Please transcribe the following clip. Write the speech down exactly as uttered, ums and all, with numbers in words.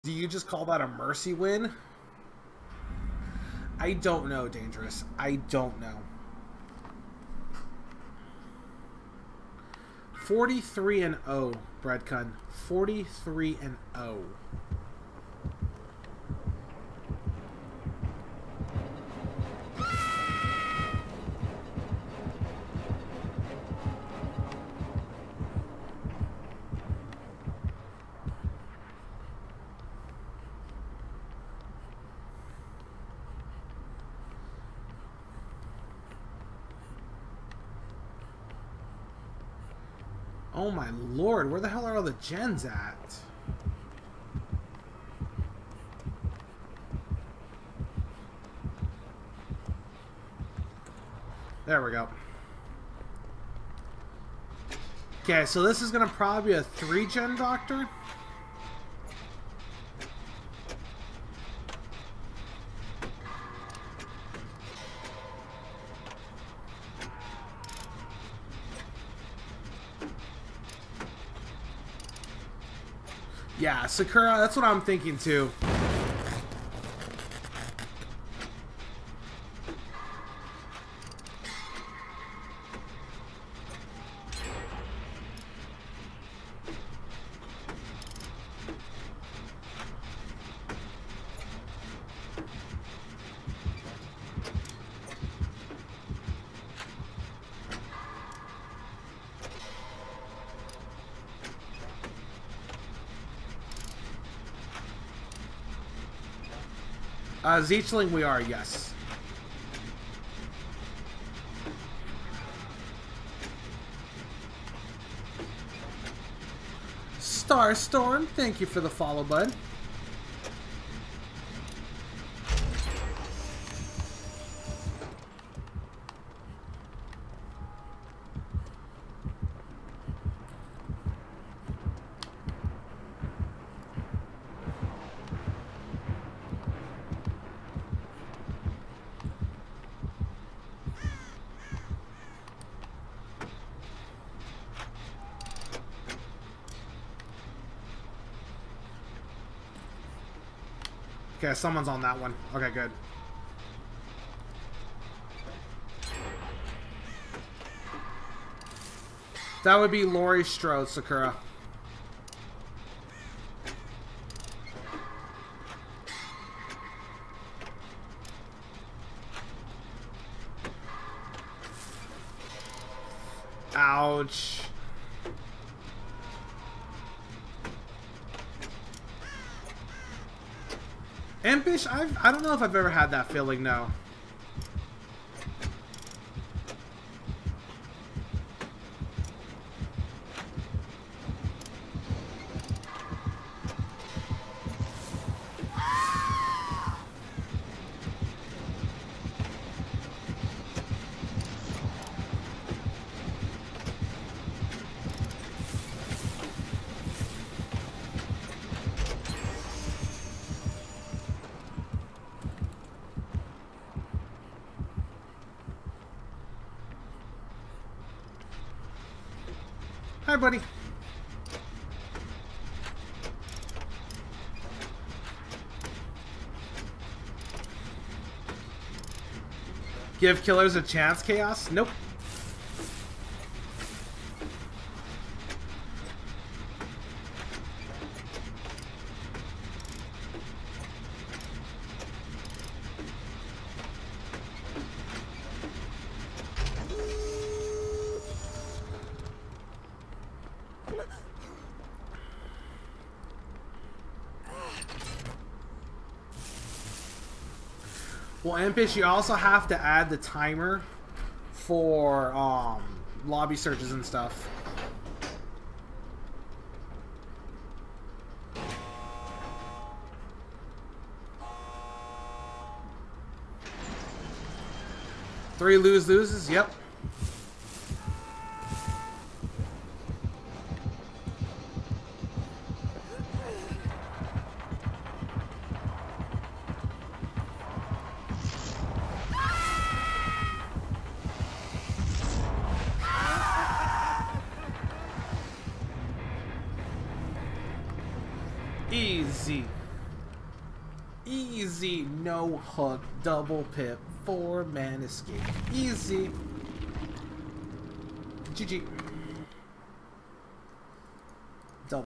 Do you just call that a mercy win? I don't know, Dangerous. I don't know. forty-three and oh, Breadcun. forty-three and oh. Oh my lord, where the hell are all the gens at? There we go. Okay, so this is gonna probably be a three gen doctor. Yeah, Sakura, that's what I'm thinking too. Uh, Zeechling, we are, yes. Starstorm, thank you for the follow, bud. Okay, someone's on that one. Okay, good. That would be Laurie Strode, Sakura. Ouch. Impish, I've, I don't know if I've ever had that feeling, no. Hi, buddy. Give killers a chance, Chaos? Nope. Well, Impish, you also have to add the timer for um, lobby searches and stuff. Three lose loses, yep. Easy. Easy, no hook, double pip, four man escape. Easy. G G.